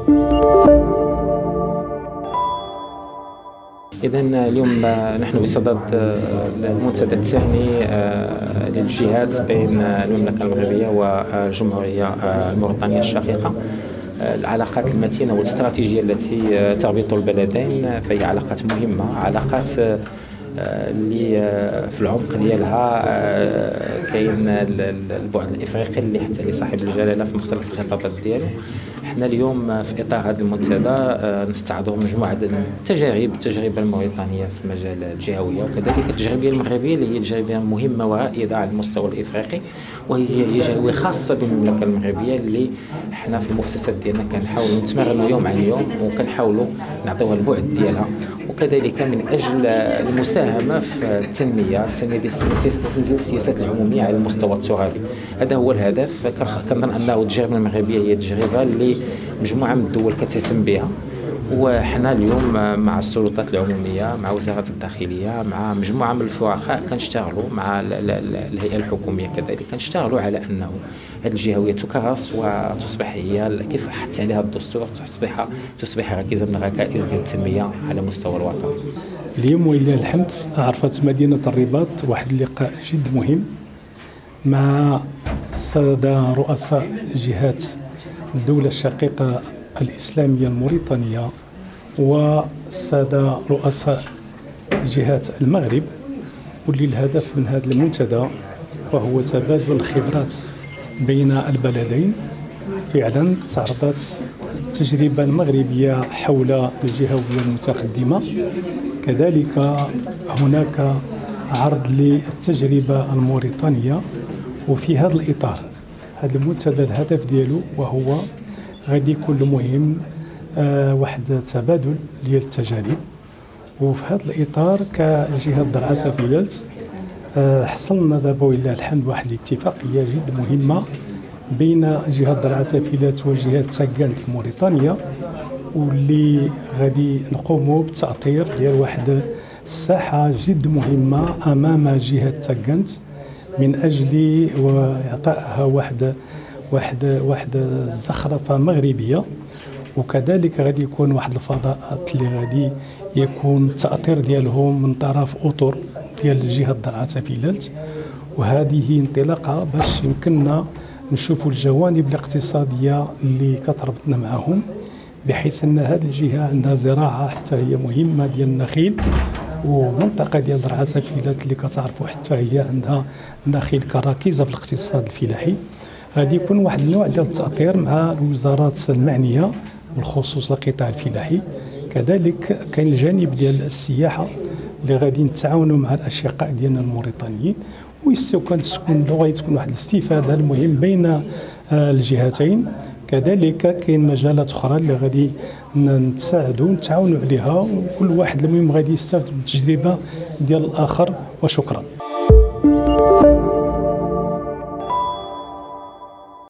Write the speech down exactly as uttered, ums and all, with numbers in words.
إذا اليوم نحن بصدد المنتدى الثاني للجهات بين المملكة المغربية والجمهورية الموريتانية الشقيقة. العلاقات المتينة والاستراتيجية التي تربط البلدين فهي علاقات مهمة، علاقات اللي في العمق ديالها كاين البعد الافريقي اللي حتى لصاحب الجلاله في مختلف الخطابات ديالو. حنا اليوم في اطار هذا المنتدى نستعرضوا مجموعه التجارب التجربه الموريتانيه في المجال الجهويه، وكذلك التجربه المغربيه اللي هي تجربه مهمه ورائده على المستوى الافريقي، وهي جهويه خاصه بالمملكه المغربيه اللي حنا في المؤسسات ديالنا كنحاولوا نتمرنوا يوم عن يوم وكنحاولوا نعطيوها البعد ديالها، وكذلك من اجل المساهمه في التنميه التنميه ديال السياسات العموميه على المستوى الترابي. هذا هو الهدف. كنظن انه التجربه المغربيه هي تجربه اللي مجموعه من الدول كتهتم بها، وحنا اليوم مع السلطات العموميه مع وزاره الداخليه مع مجموعه من الفرقاء كنشتغلوا مع الهيئه الحكوميه كذلك كنشتغلوا على انه هذه الجهويه تكرس وتصبح هي كيف حث عليها الدستور، تصبح تصبح ركيزه من ركائز ديال التنميه على مستوى الوطن. اليوم ولله الحمد عرفت مدينه الرباط واحد اللقاء جد مهم مع الساده رؤساء جهات الدوله الشقيقه الإسلامية الموريتانية والسادة رؤساء جهات المغرب، واللي الهدف من هذا المنتدى وهو تبادل الخبرات بين البلدين. فعلا تعرضت التجربة المغربية حول الجهوية المتقدمة، كذلك هناك عرض للتجربة الموريتانية، وفي هذا الإطار هذا المنتدى الهدف ديالو وهو غادي يكون مهم آه واحد تبادل ديال التجارب. وفي هذا الاطار كجهه درعا فيلالت آه حصلنا دابا ولله الحمد واحد الاتفاقيه جد مهمه بين جهه درعا فيلالت وجهه تاكانت الموريتانيه، واللي غادي نقوموا بالتاطير ديال واحد الساحه جد مهمه امام جهه تاكانت من اجل اعطائها واحد واحد واحد الزخرفه مغربيه، وكذلك غادي يكون واحد الفضاءات اللي غادي يكون التاطير ديالهم من طرف اطر ديال جهه درعا فيلالت. وهذه انطلاقه باش يمكننا نشوفوا الجوانب الاقتصاديه اللي كتربطنا معهم، بحيث ان هذه الجهه عندها زراعه حتى هي مهمه ديال النخيل، ومنطقه ديال درعا فيلالت اللي كتعرفوا حتى هي عندها النخيل كركيزه في الاقتصاد الفلاحي. غادي يكون واحد النوع ديال التأطير مع الوزارات المعنيه بالخصوص القطاع الفلاحي. كذلك كاين الجانب ديال السياحه اللي غادي نتعاونوا مع الاشقاء ديالنا الموريتانيين، ويستكون تكون غادي تكون واحد الاستفاده المهم بين الجهتين. كذلك كاين مجالات اخرى اللي غادي نتساعدوا ونتعاونوا عليها، وكل واحد المهم غادي يستافد من التجربه ديال الاخر. وشكرا.